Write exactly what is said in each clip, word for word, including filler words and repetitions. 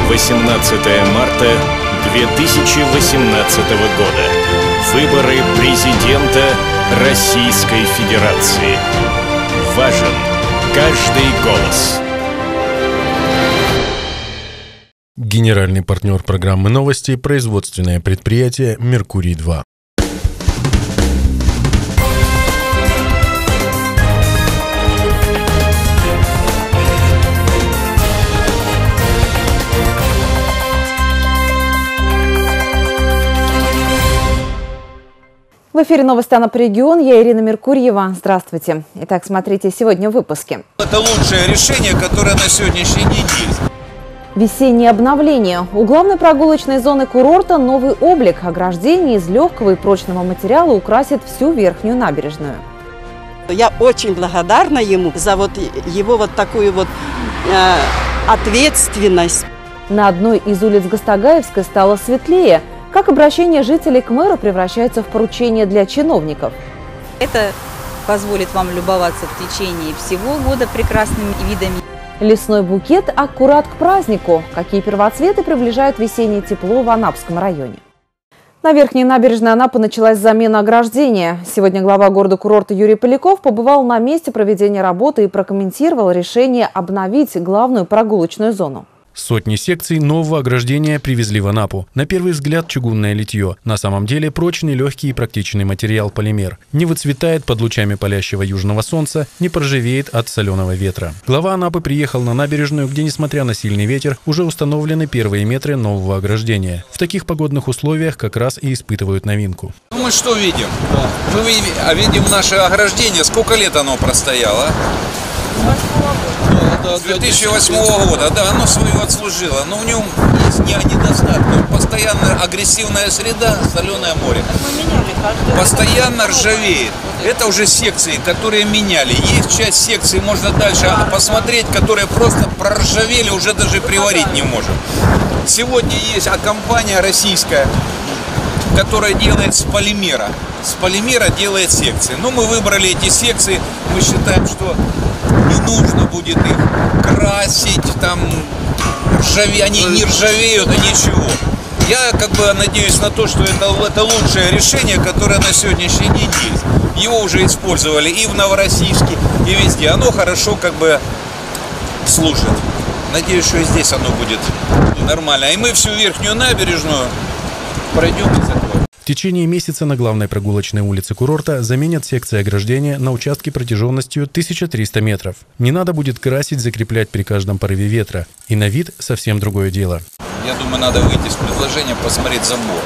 восемнадцатое марта две тысячи восемнадцатого года. Выборы президента Российской Федерации. Важен каждый голос. Генеральный партнер программы «Новости» – производственное предприятие «Меркурий-два». В эфире новости Анапа-регион. Я Ирина Меркурьева. Здравствуйте. Итак, смотрите сегодня в выпуске. Это лучшее решение, которое на сегодняшний день есть. Весеннее обновление. У главной прогулочной зоны курорта новый облик. Ограждение из легкого и прочного материала украсит всю верхнюю набережную. Я очень благодарна ему за вот его вот такую вот э, ответственность. На одной из улиц Гастагаевской стало светлее. Как обращение жителей к мэру превращается в поручение для чиновников? Это позволит вам любоваться в течение всего года прекрасными видами. Лесной букет аккурат к празднику. Какие первоцветы приближают весеннее тепло в Анапском районе? На верхней набережной Анапы началась замена ограждения. Сегодня глава города-курорта Юрий Поляков побывал на месте проведения работы и прокомментировал решение обновить главную прогулочную зону. Сотни секций нового ограждения привезли в Анапу. На первый взгляд чугунное литье. На самом деле прочный, легкий и практичный материал полимер. Не выцветает под лучами палящего южного солнца, не поржавеет от соленого ветра. Глава Анапы приехал на набережную, где, несмотря на сильный ветер, уже установлены первые метры нового ограждения. В таких погодных условиях как раз и испытывают новинку. Ну мы что видим? Мы видим, а видим наше ограждение. Сколько лет оно простояло? С две тысячи восьмого года, да, оно свое отслужило, но в нем есть недостатки. Постоянно агрессивная среда, соленое море. Постоянно ржавеет. Это уже секции, которые меняли. Есть часть секций, можно дальше посмотреть, которые просто проржавели, уже даже приварить не можем. Сегодня есть а компания российская, которая делает с полимера. С полимера делает секции. Но мы выбрали эти секции, мы считаем, что не нужно будет их красить, там, ржаве... они не ржавеют, а ничего. Я как бы надеюсь на то, что это, это лучшее решение, которое на сегодняшний день есть. Его уже использовали и в Новороссийске, и везде. Оно хорошо как бы служит. Надеюсь, что и здесь оно будет нормально. И мы всю верхнюю набережную пройдем и закроем. В течение месяца на главной прогулочной улице курорта заменят секции ограждения на участке протяженностью тысяча триста метров. Не надо будет красить, закреплять при каждом порыве ветра. И на вид совсем другое дело. Я думаю, надо выйти с предложением посмотреть забор.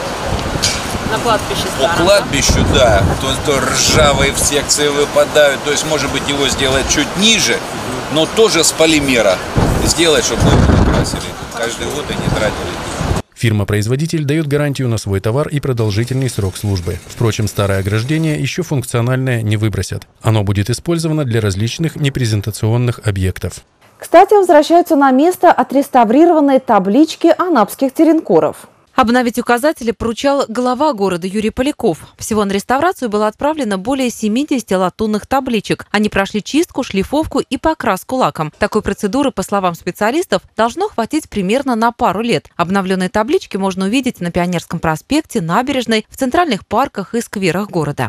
На кладбище старом. По кладбищу, да. То, то ржавые в секции выпадают. То есть, может быть, его сделать чуть ниже, но тоже с полимера. Сделать, чтобы мы его красили каждый год и не тратили. Фирма-производитель дает гарантию на свой товар и продолжительный срок службы. Впрочем, старое ограждение еще функциональное не выбросят. Оно будет использовано для различных непрезентационных объектов. Кстати, возвращаются на место отреставрированные таблички анапских теренкоров. Обновить указатели поручал глава города Юрий Поляков. Всего на реставрацию было отправлено более семидесяти латунных табличек. Они прошли чистку, шлифовку и покраску лаком. Такой процедуры, по словам специалистов, должно хватить примерно на пару лет. Обновленные таблички можно увидеть на Пионерском проспекте, набережной, в центральных парках и скверах города.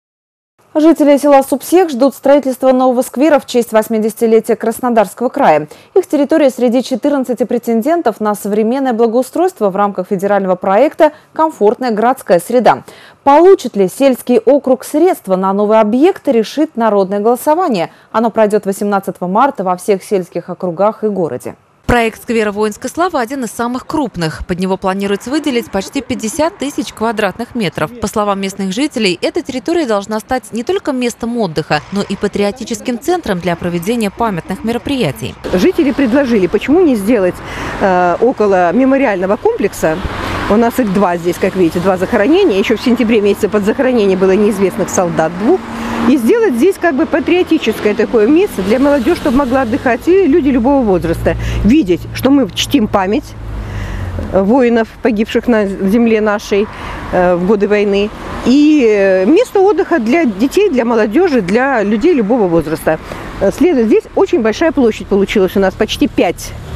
Жители села Супсех ждут строительства нового сквера в честь восьмидесятилетия Краснодарского края. Их территория среди четырнадцати претендентов на современное благоустройство в рамках федерального проекта «Комфортная городская среда». Получит ли сельский округ средства на новый объект, решит народное голосование. Оно пройдет восемнадцатого марта во всех сельских округах и городе. Проект сквера воинской славы один из самых крупных. Под него планируется выделить почти пятьдесят тысяч квадратных метров. По словам местных жителей, эта территория должна стать не только местом отдыха, но и патриотическим центром для проведения памятных мероприятий. Жители предложили, почему не сделать э, около мемориального комплекса. У нас их два здесь, как видите, два захоронения. Еще в сентябре месяце под захоронение было неизвестных солдат двух. И сделать здесь как бы патриотическое такое место для молодежи, чтобы могла отдыхать, и люди любого возраста. Видеть, что мы чтим память воинов, погибших на земле нашей э, в годы войны. И место отдыха для детей, для молодежи, для людей любого возраста. Следует, здесь очень большая площадь получилась у нас, почти пять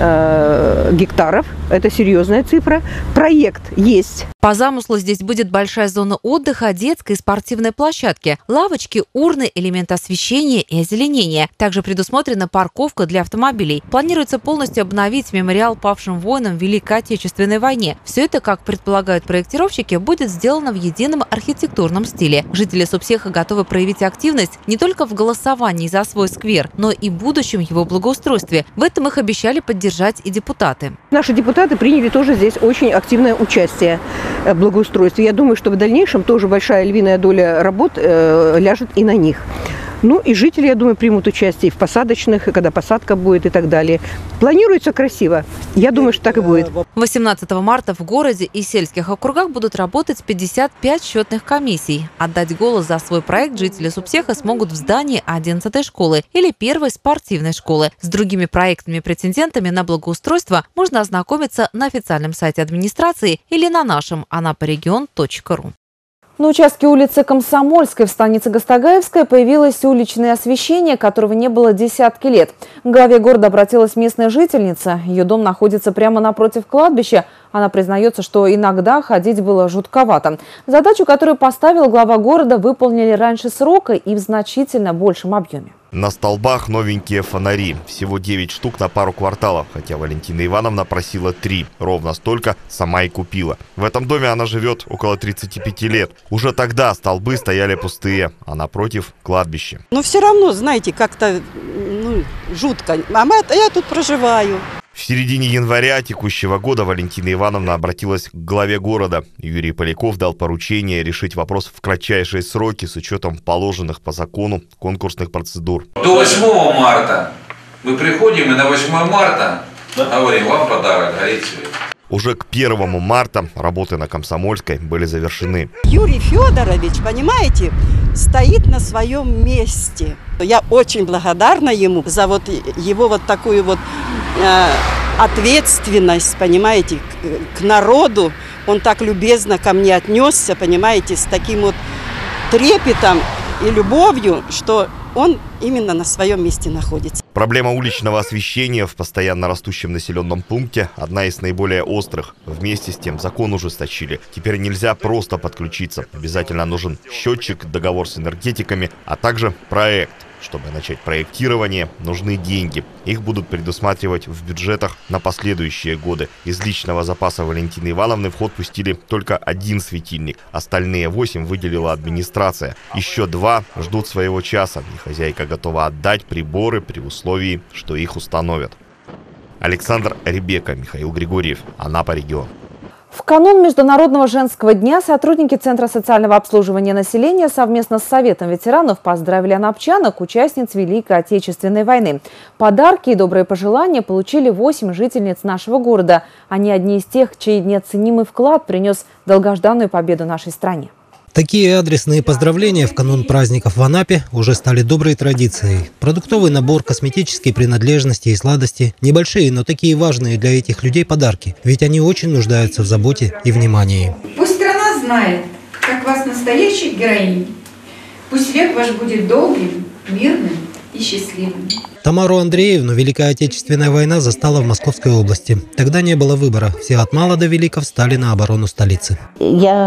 э, гектаров. Это серьезная цифра. Проект есть. По замыслу здесь будет большая зона отдыха, детской и спортивной площадки, лавочки, урны, элементы освещения и озеленения. Также предусмотрена парковка для автомобилей. Планируется полностью обновить мемориал павшим воинам в Великой Отечественной войне. Все это, как предполагают проектировщики, будет сделано в едином архитектурном стиле. Жители Субсеха готовы проявить активность не только в голосовании за свой сквер, но и в будущем его благоустройстве. В этом их обещали поддержать и депутаты. Наши депутаты приняли тоже здесь очень активное участие в благоустройстве. Я думаю, что в дальнейшем тоже большая львиная доля работ э, ляжет и на них. Ну и жители, я думаю, примут участие и в посадочных, и когда посадка будет и так далее. Планируется красиво. Я думаю, что так и будет. восемнадцатого марта в городе и сельских округах будут работать пятьдесят пять счетных комиссий. Отдать голос за свой проект жители Субсеха смогут в здании одиннадцатой школы или первой спортивной школы. С другими проектами-претендентами на благоустройство можно ознакомиться на официальном сайте администрации или на нашем анапарегион точка ру. На участке улицы Комсомольской в станице Гастагаевская появилось уличное освещение, которого не было десятки лет. К главе города обратилась местная жительница. Ее дом находится прямо напротив кладбища. Она признается, что иногда ходить было жутковато. Задачу, которую поставил глава города, выполнили раньше срока и в значительно большем объеме. На столбах новенькие фонари. Всего девять штук на пару кварталов, хотя Валентина Ивановна просила три. Ровно столько сама и купила. В этом доме она живет около тридцати пяти лет. Уже тогда столбы стояли пустые, а напротив – кладбище. Но все равно, знаете, как-то ну, жутко. А я тут проживаю. В середине января текущего года Валентина Ивановна обратилась к главе города. Юрий Поляков дал поручение решить вопрос в кратчайшие сроки с учетом положенных по закону конкурсных процедур. До восьмого марта мы приходим и на восьмое марта говорим, вам подарок, горит свет. Уже к первому марта работы на Комсомольской были завершены. Юрий Федорович, понимаете, стоит на своем месте. Я очень благодарна ему за вот его вот такую вот э, ответственность, понимаете, к, к народу. Он так любезно ко мне отнесся, понимаете, с таким вот трепетом и любовью, что он именно на своем месте находится. Проблема уличного освещения в постоянно растущем населенном пункте – одна из наиболее острых. Вместе с тем закон ужесточили. Теперь нельзя просто подключиться. Обязательно нужен счетчик, договор с энергетиками, а также проект. Чтобы начать проектирование, нужны деньги. Их будут предусматривать в бюджетах на последующие годы. Из личного запаса Валентины Ивановны в ход пустили только один светильник. Остальные восемь выделила администрация. Еще два ждут своего часа. И хозяйка готова отдать приборы при условии, что их установят. Александр Ребека, Михаил Григорьев, Анапа-регион. В канун Международного женского дня сотрудники Центра социального обслуживания населения совместно с Советом ветеранов поздравили анапчанок, участниц Великой Отечественной войны. Подарки и добрые пожелания получили восемь жительниц нашего города. Они одни из тех, чей неоценимый вклад принес долгожданную победу нашей стране. Такие адресные поздравления в канун праздников в Анапе уже стали доброй традицией. Продуктовый набор, косметические принадлежности и сладости – небольшие, но такие важные для этих людей подарки, ведь они очень нуждаются в заботе и внимании. Пусть страна знает, как вас настоящих героинь. Пусть век ваш будет долгим, мирным и счастливым. Тамару Андреевну Великая Отечественная война застала в Московской области. Тогда не было выбора. Все от мала до велика встали на оборону столицы. Я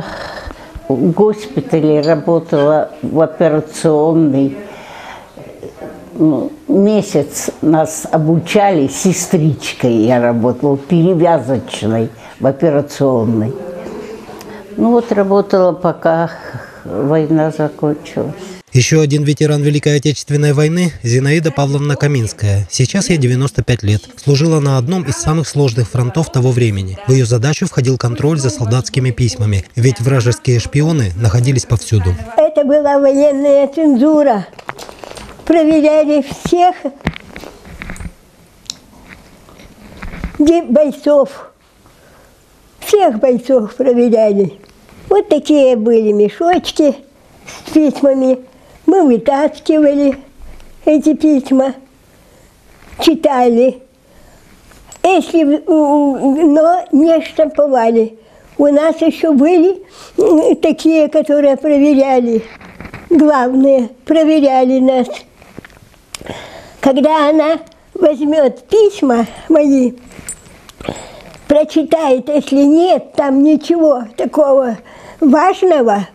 в госпитале работала в операционной. Месяц нас обучали, сестричкой я работала, перевязочной в операционной. Ну вот работала, пока война закончилась. Еще один ветеран Великой Отечественной войны – Зинаида Павловна Каминская. Сейчас ей девяносто пять лет. Служила на одном из самых сложных фронтов того времени. В ее задачу входил контроль за солдатскими письмами, ведь вражеские шпионы находились повсюду. Это была военная цензура. Проверяли всех бойцов. Всех бойцов проверяли. Вот такие были мешочки с письмами. Мы вытаскивали эти письма, читали, если, но не штамповали. У нас еще были такие, которые проверяли, главные, проверяли нас. Когда она возьмет письма мои, прочитает, если нет там ничего такого важного,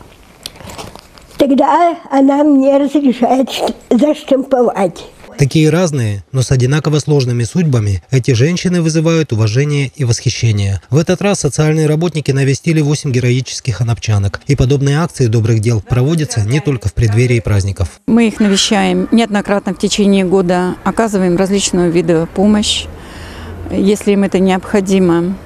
тогда она мне разрешает заштамповать. Такие разные, но с одинаково сложными судьбами, эти женщины вызывают уважение и восхищение. В этот раз социальные работники навестили восемь героических анапчанок. И подобные акции добрых дел проводятся не только в преддверии праздников. Мы их навещаем неоднократно в течение года, оказываем различную виды помощи, если им это необходимо.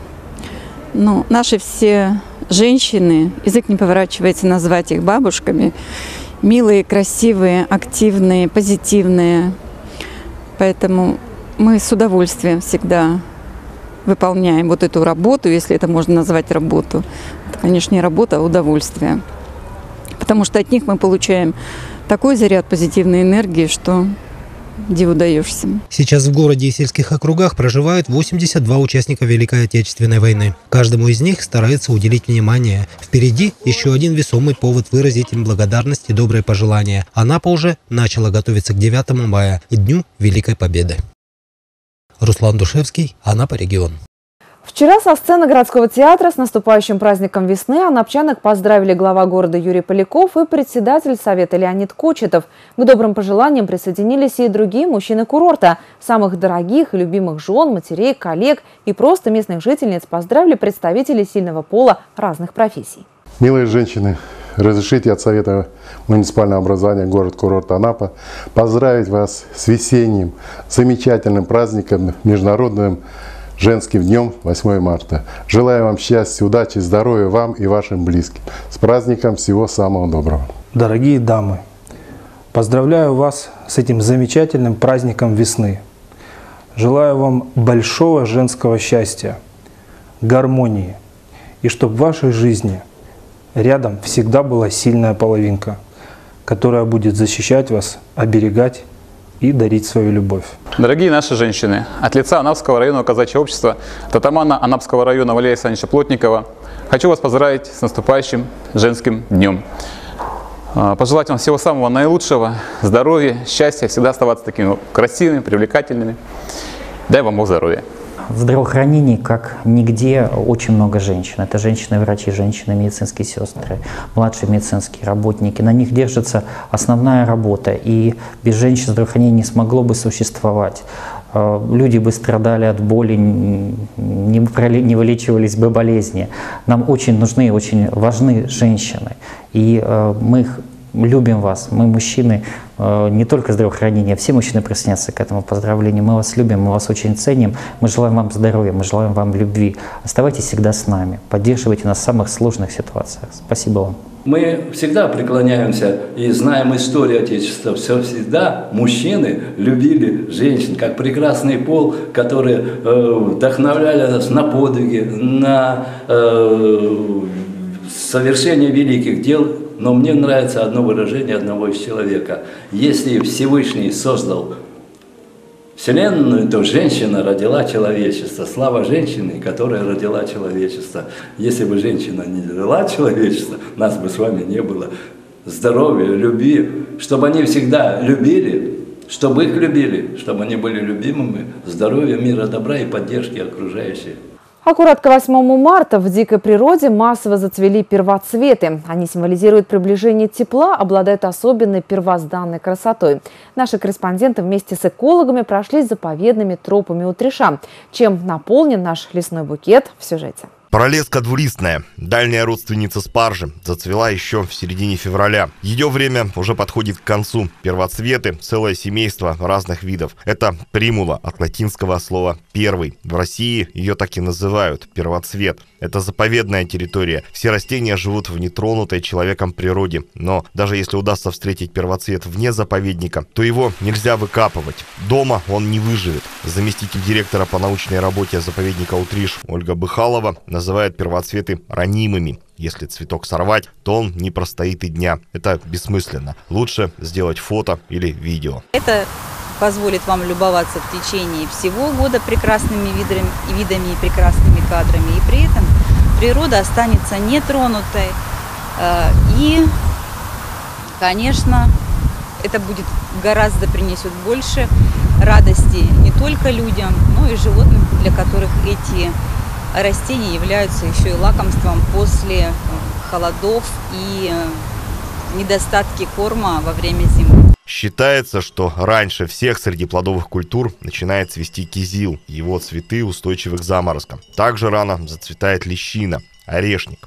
Но наши все женщины, язык не поворачивается назвать их бабушками, милые, красивые, активные, позитивные. Поэтому мы с удовольствием всегда выполняем вот эту работу, если это можно назвать работу. Это, конечно, не работа, а удовольствие. Потому что от них мы получаем такой заряд позитивной энергии, что диву даешься. Сейчас в городе и сельских округах проживают восемьдесят два участника Великой Отечественной войны. Каждому из них старается уделить внимание. Впереди еще один весомый повод выразить им благодарность и добрые пожелания. Анапа уже начала готовиться к девятому мая и Дню Великой Победы. Руслан Душевский, Анапа, регион. Вчера со сцены городского театра с наступающим праздником весны анапчанок поздравили глава города Юрий Поляков и председатель совета Леонид Кочетов. К добрым пожеланиям присоединились и другие мужчины курорта. Самых дорогих и любимых жен, матерей, коллег и просто местных жительниц поздравили представители сильного пола разных профессий. Милые женщины, разрешите от Совета муниципального образования город-курорт Анапа поздравить вас с весенним замечательным праздником, международным женским днем восьмое марта. Желаю вам счастья, удачи, здоровья вам и вашим близким. С праздником, всего самого доброго. Дорогие дамы, поздравляю вас с этим замечательным праздником весны. Желаю вам большого женского счастья, гармонии. И чтобы в вашей жизни рядом всегда была сильная половинка, которая будет защищать вас, оберегать и дарить свою любовь. Дорогие наши женщины, от лица Анапского районного казачьего общества, татамана Анапского района Валерия Александровича Плотникова, хочу вас поздравить с наступающим женским днем. Пожелать вам всего самого наилучшего, здоровья, счастья, всегда оставаться такими красивыми, привлекательными. Дай вам Бог здоровья. В здравоохранении, как нигде, очень много женщин. Это женщины-врачи, женщины-медицинские сестры, младшие медицинские работники. На них держится основная работа. И без женщин здравоохранение не смогло бы существовать. Люди бы страдали от боли, не вылечивались бы болезни. Нам очень нужны, очень важны женщины. И мы их любим вас. Мы, мужчины, не только здравоохранение, все мужчины присоединятся к этому поздравлению. Мы вас любим, мы вас очень ценим. Мы желаем вам здоровья, мы желаем вам любви. Оставайтесь всегда с нами. Поддерживайте нас в самых сложных ситуациях. Спасибо вам. Мы всегда преклоняемся и знаем историю Отечества. Все всегда мужчины любили женщин, как прекрасный пол, который э, вдохновляли нас на подвиги, на э, совершение великих дел. Но мне нравится одно выражение одного из человека. Если Всевышний создал Вселенную, то женщина родила человечество. Слава женщине, которая родила человечество. Если бы женщина не родила человечество, нас бы с вами не было. Здоровья, любви, чтобы они всегда любили, чтобы их любили, чтобы они были любимыми, здоровья, мира, добра и поддержки окружающих. Аккурат к восьмому марта в дикой природе массово зацвели первоцветы. Они символизируют приближение тепла, обладают особенной первозданной красотой. Наши корреспонденты вместе с экологами прошлись заповедными тропами Утриша. Чем наполнен наш лесной букет в сюжете. Пролеска двулистная, дальняя родственница спаржи, зацвела еще в середине февраля. Ее время уже подходит к концу. Первоцветы – целое семейство разных видов. Это примула, от латинского слова «первый». В России ее так и называют – первоцвет. Это заповедная территория. Все растения живут в нетронутой человеком природе. Но даже если удастся встретить первоцвет вне заповедника, то его нельзя выкапывать. Дома он не выживет. Заместитель директора по научной работе заповедника Утриш Ольга Быхалова называет первоцветы ранимыми. Если цветок сорвать, то он не простоит и дня. Это бессмысленно. Лучше сделать фото или видео. Это позволит вам любоваться в течение всего года прекрасными видами, видами и прекрасными кадрами. И при этом природа останется нетронутой. И, конечно, это будет гораздо принесет больше радости не только людям, но и животным, для которых эти растения являются еще и лакомством после холодов и недостатки корма во время зимы. Считается, что раньше всех среди плодовых культур начинает цвести кизил, его цветы устойчивы к заморозкам. Также рано зацветает лещина, орешник.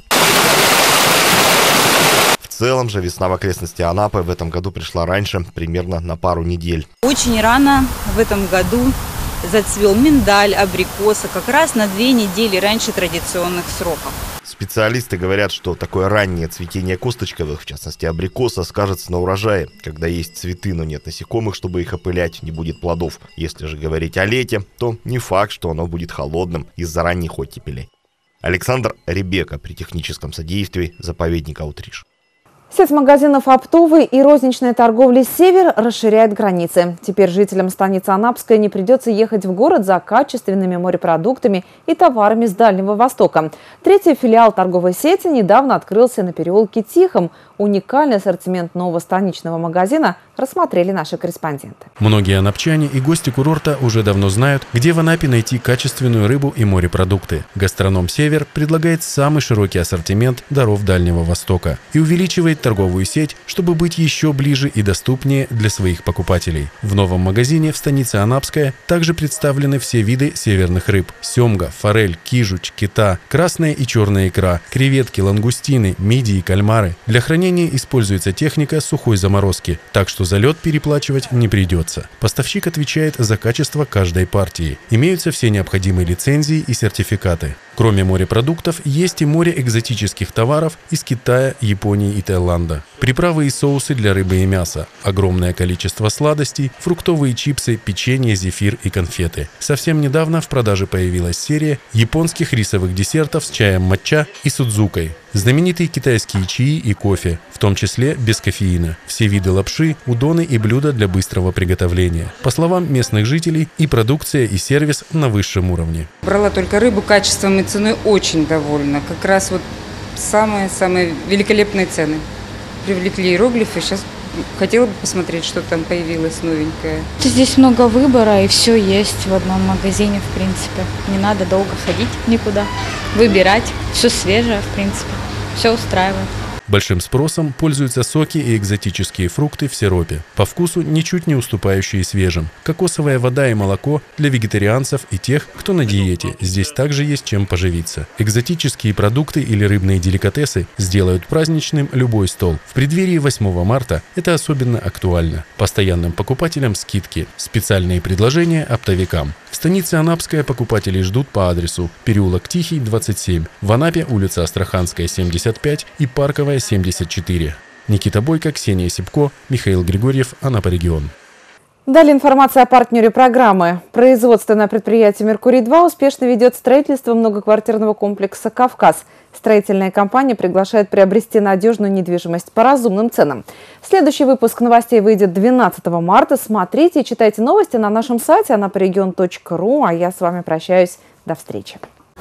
В целом же весна в окрестности Анапы в этом году пришла раньше, примерно на пару недель. Очень рано в этом году зацвел миндаль, абрикоса, как раз на две недели раньше традиционных сроков. Специалисты говорят, что такое раннее цветение косточковых, в частности абрикоса, скажется на урожае. Когда есть цветы, но нет насекомых, чтобы их опылять, не будет плодов. Если же говорить о лете, то не факт, что оно будет холодным из-за ранних оттепелей. Александр Ребека при техническом содействии заповедника Утриш. Сеть магазинов оптовой и розничной торговли «Север» расширяет границы. Теперь жителям станицы Анапской не придется ехать в город за качественными морепродуктами и товарами с Дальнего Востока. Третий филиал торговой сети недавно открылся на переулке Тихом. Уникальный ассортимент нового станичного магазина рассмотрели наши корреспонденты. Многие анапчане и гости курорта уже давно знают, где в Анапе найти качественную рыбу и морепродукты. Гастроном «Север» предлагает самый широкий ассортимент даров Дальнего Востока и увеличивает торговую сеть, чтобы быть еще ближе и доступнее для своих покупателей. В новом магазине в станице Анапская также представлены все виды северных рыб: семга, форель, кижуч, кита, красная и черная икра, креветки, лангустины, мидии, кальмары. Для хранения используется техника сухой заморозки, так что за лед переплачивать не придется. Поставщик отвечает за качество каждой партии. Имеются все необходимые лицензии и сертификаты. Кроме морепродуктов, есть и море экзотических товаров из Китая, Японии и Таиланда. Приправы и соусы для рыбы и мяса, огромное количество сладостей, фруктовые чипсы, печенье, зефир и конфеты. Совсем недавно в продаже появилась серия японских рисовых десертов с чаем матча и судзукой. Знаменитые китайские чаи и кофе, в том числе без кофеина. Все виды лапши, удоны и блюда для быстрого приготовления. По словам местных жителей, и продукция, и сервис на высшем уровне. Брала только рыбу, качеством и ценой очень довольна. Как раз вот самые-самые великолепные цены. Привлекли иероглифы, сейчас хотела бы посмотреть, что там появилось новенькое. Здесь много выбора, и все есть в одном магазине, в принципе. Не надо долго ходить никуда, выбирать. Все свежее, в принципе. Все устраивает. Большим спросом пользуются соки и экзотические фрукты в сиропе, по вкусу ничуть не уступающие свежим. Кокосовая вода и молоко для вегетарианцев и тех, кто на диете. Здесь также есть чем поживиться. Экзотические продукты или рыбные деликатесы сделают праздничным любой стол. В преддверии восьмого марта это особенно актуально. Постоянным покупателям скидки, специальные предложения оптовикам. В станице Анапская покупателей ждут по адресу переулок Тихий, двадцать семь, в Анапе улица Астраханская, семьдесят пять и Парковая, семьдесят четыре. Никита Бойко, Ксения Сипко, Михаил Григорьев, Анапа регион. Далее информация о партнере программы. Производственное предприятие «Меркурий-два» успешно ведет строительство многоквартирного комплекса «Кавказ». Строительная компания приглашает приобрести надежную недвижимость по разумным ценам. Следующий выпуск новостей выйдет двенадцатого марта. Смотрите и читайте новости на нашем сайте анапарегион точка ру. А я с вами прощаюсь. До встречи.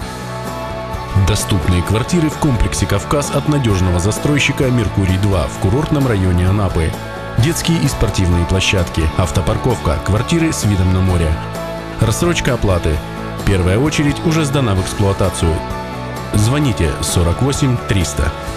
Доступные квартиры в комплексе «Кавказ» от надежного застройщика «Меркурий-два» в курортном районе Анапы. Детские и спортивные площадки, автопарковка, квартиры с видом на море. Рассрочка оплаты. Первая очередь уже сдана в эксплуатацию. Звоните сорок восемь триста.